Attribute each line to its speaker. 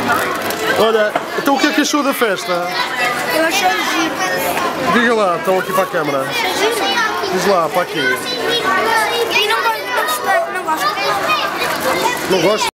Speaker 1: Olha, então o que é que achou da festa?
Speaker 2: Eu achei giro.
Speaker 1: Diga lá, estão aqui para a câmara. Diz lá, para aqui.
Speaker 2: E não gosto.
Speaker 1: Não gosto?